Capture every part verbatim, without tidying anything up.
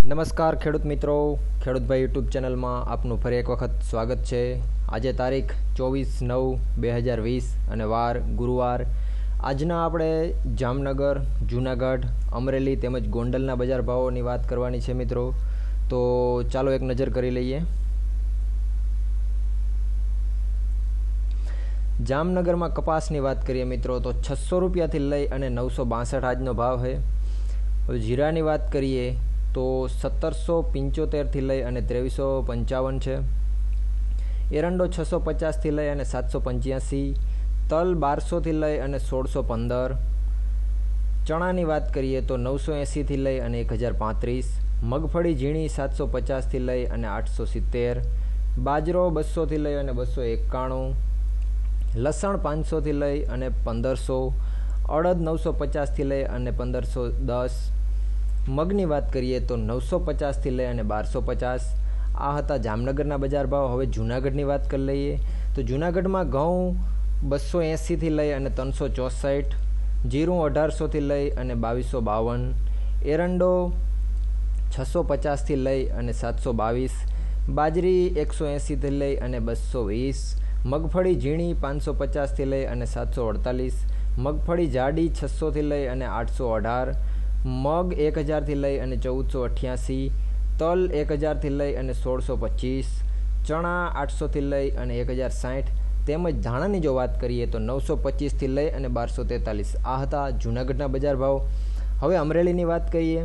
નમસ્કાર ખેડૂત મિત્રો, ખેડૂતભાઈ યુટ્યુબ ચેનલમાં આપનું ફરી એક વખત સ્વાગત છે। આજે તારીખ ચોવીસ નવ બે હજાર વીસ અને વાર ગુરુવાર। આજના આપણે જામનગર, જૂનાગઢ, અમરેલી તેમજ ગોંડલના બજાર ભાવોની વાત કરવાની છે મિત્રો। તો ચાલો એક નજર કરી લઈએ। જામનગરમાં કપાસની વાત કરીએ મિત્રો તો છસો રૂપિયાથી લઈ અને નવસો બાસઠ આજનો ભાવ છે। હવે જીરાની વાત કરીએ તો સત્તરસો પંચોતેરથી લઈ અને ત્રેવીસો પંચાવન છે। એરંડો છસો પચાસથી લઈ અને સાતસો પંચ્યાસી, તલ બારસોથી લઈ અને સોળસો પંદર। ચણાની વાત કરીએ તો નવસો એંસીથી લઈ અને એક હજાર પાંત્રીસ, મગફળી ઝીણી સાતસો પચાસથી લઈ અને આઠસો સિત્તેર, બાજરો બસોથી લઈ અને બસો એકાણું, લસણ પાંચસોથી લઈ અને પંદરસો, અડદ નવસો પચાસથી લઈ અને પંદરસો દસ। મગની વાત કરીએ તો નવસો પચાસથી લઈ અને બારસો પચાસ। આ હતા જામનગરના બજાર ભાવ। હવે જૂનાગઢની વાત કરી લઈએ તો જૂનાગઢમાં ઘઉં બસો એંસીથી લઈ અને ત્રણસો ચોસઠ, જીરું અઢારસોથી લઈ અને બાવીસો બાવન, એરંડો છસો પચાસથી લઈ અને સાતસો બાવીસ, બાજરી એકસો એંસીથી લઈ અને બસો વીસ, મગફળી ઝીણી પાંચસો પચાસથી લઈ અને સાતસો અડતાલીસ, મગફળી જાડી છસોથી લઈ અને આઠસો અઢાર, મગ એક હજારથી લઈ અને ચૌદસો અઠ્યાસી, તલ એક હજારથી લઈ અને સોળસો પચીસ, ચણા આઠસોથી લઈ અને એક હજાર સાઠ તેમજ ધાણાની જો વાત કરીએ તો નવસો પચીસથી લઈ અને બારસો તેતાલીસ। આ હતા જૂનાગઢના બજાર ભાવ। હવે અમરેલીની વાત કરીએ।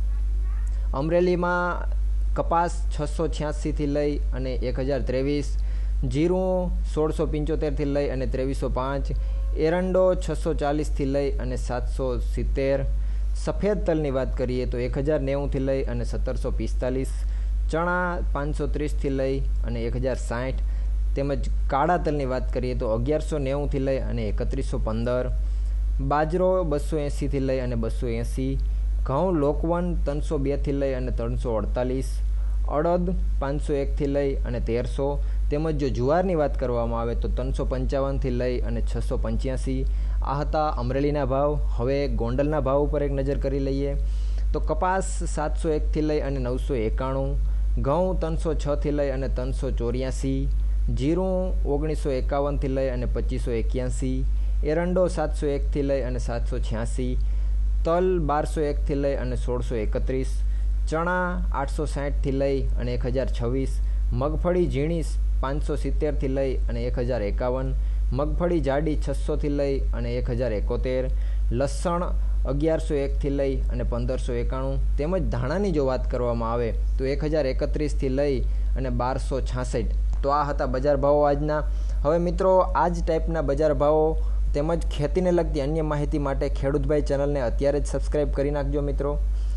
અમરેલીમાં કપાસ છસો છ્યાસીથી લઈ અને એક હજાર ત્રેવીસ, જીરું સોળસો પંચોતેરથી લઈ અને ત્રેવીસો પાંચ, એરંડો છસો ચાલીસથી લઈ અને સાતસો સિત્તેર, સફેદ તલની વાત કરીએ તો એક હજાર નેવુંથી લઈ અને સત્તરસો પિસ્તાલીસ, ચણા પાંચસો ત્રીસથી લઈ અને એક હજાર સાઠ તેમજ કાળા તલની વાત કરીએ તો અગિયારસો નેવુંથી લઈ અને એકત્રીસો પંદર, બાજરો બસો એંસીથી લઈ અને બસો એંસી, ઘઉં લોકવન ત્રણસો બેથી લઈ અને ત્રણસો અડતાલીસ, અડદ પાંચસો એકથી લઈ અને તેરસો તેમજ જો જુવારની વાત કરવામાં આવે તો ત્રણસો પંચાવનથી લઈ અને છસો પંચ્યાસી। આ હતા અમરેલીના ભાવ। હવે ગોંડલના ભાવ ઉપર એક નજર કરી લઈએ તો કપાસ સાતસો એકથી લઈ અને નવસો એકાણું, ઘઉં ત્રણસો છથી લઈ અને ત્રણસો ચોર્યાસી, જીરું ઓગણીસો એકાવનથી લઈ અને પચીસો એક્યાસી, એરંડો સાતસો એકથી લઈ અને સાતસો છ્યાસી, તલ બારસો એકથી લઈ અને સોળસો એકત્રીસ, ચણા આઠસો સાઠથી લઈ અને એક હજાર છવ્વીસ, મગફળી ઝીણી પાંચસો સિત્તેરથી લઈ અને એક હજાર એકાવન, મગફળી જાડી છસોથી લઈ અને એક હજાર એકોતેર, લસણ અગિયારસો એકથી લઈ અને પંદરસો એકાણું તેમજ ધાણાની જો વાત કરવામાં આવે તો એક હજાર એકત્રીસથી લઈ અને બારસો છાસઠ। તો આ હતા બજાર ભાવો આજના। હવે મિત્રો આ જ ટાઈપના બજાર ભાવો તેમજ ખેતીને લગતી અન્ય માહિતી માટે ખેડૂતભાઈ ચેનલને અત્યારે જ સબસ્ક્રાઈબ કરી નાખજો મિત્રો।